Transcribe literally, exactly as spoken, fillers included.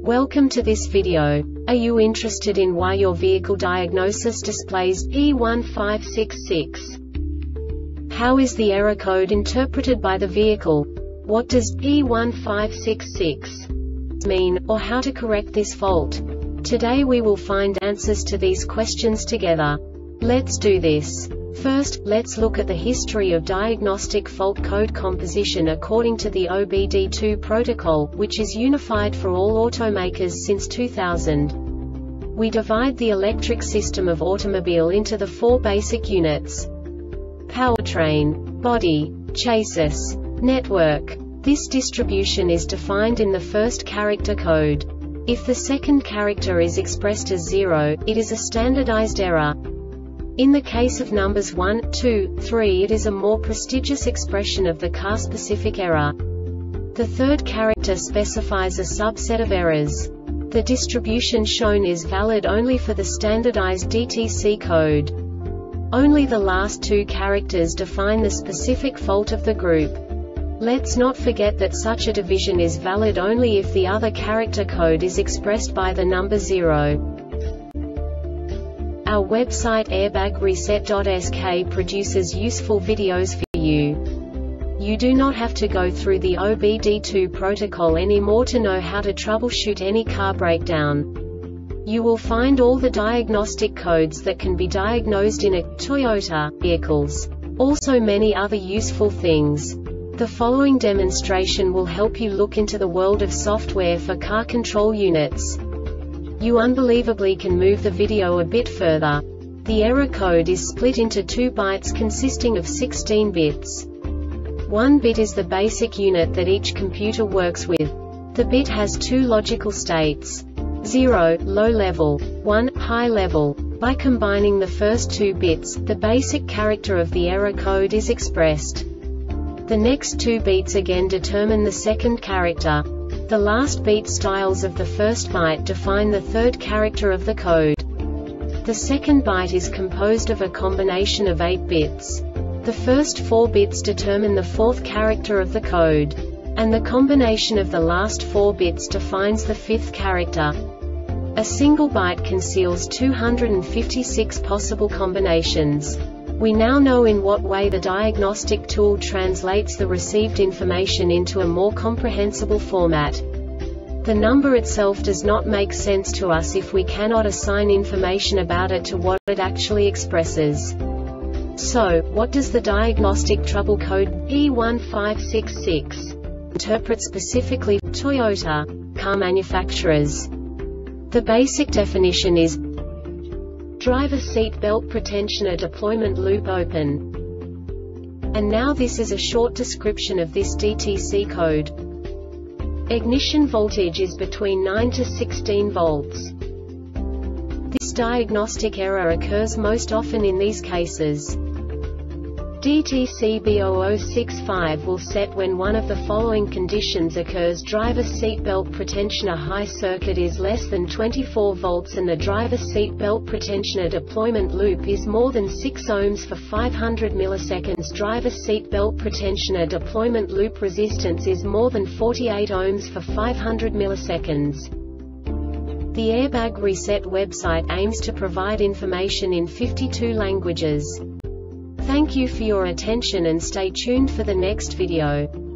Welcome to this video. Are you interested in why your vehicle diagnosis displays P one five six six? How is the error code interpreted by the vehicle? What does P one five six six mean, or how to correct this fault? Today we will find answers to these questions together. Let's do this. First, let's look at the history of diagnostic fault code composition according to the O B D two protocol, which is unified for all automakers since two thousand. We divide the electric system of automobile into the four basic units: powertrain, body, chassis, network. This distribution is defined in the first character code. If the second character is expressed as zero, it is a standardized error. In the case of numbers one, two, three, it is a more prestigious expression of the car-specific error. The third character specifies a subset of errors. The distribution shown is valid only for the standardized D T C code. Only the last two characters define the specific fault of the group. Let's not forget that such a division is valid only if the other character code is expressed by the number zero. Our website airbag reset dot S K produces useful videos for you. You do not have to go through the O B D two protocol anymore to know how to troubleshoot any car breakdown. You will find all the diagnostic codes that can be diagnosed in a Toyota vehicles. Also many other useful things. The following demonstration will help you look into the world of software for car control units. You unbelievably can move the video a bit further. The error code is split into two bytes consisting of sixteen bits. One bit is the basic unit that each computer works with. The bit has two logical states: zero, low level, one, high level. By combining the first two bits, the basic character of the error code is expressed. The next two beats again determine the second character. The last beat styles of the first byte define the third character of the code. The second byte is composed of a combination of eight bits. The first four bits determine the fourth character of the code. And the combination of the last four bits defines the fifth character. A single byte conceals two hundred fifty-six possible combinations. We now know in what way the diagnostic tool translates the received information into a more comprehensible format. The number itself does not make sense to us if we cannot assign information about it to what it actually expresses. So, what does the diagnostic trouble code P one five six six interpret specifically for Toyota car manufacturers? The basic definition is driver seat belt pretensioner deployment loop open. And now this is a short description of this D T C code. Ignition voltage is between nine to sixteen volts. This diagnostic error occurs most often in these cases. D T C B zero zero six five will set when one of the following conditions occurs: driver seat belt pretensioner high circuit is less than twenty-four volts and the driver seat belt pretensioner deployment loop is more than six ohms for five hundred milliseconds. Driver seat belt pretensioner deployment loop resistance is more than forty-eight ohms for five hundred milliseconds. The Airbag Reset website aims to provide information in fifty-two languages. Thank you for your attention and stay tuned for the next video.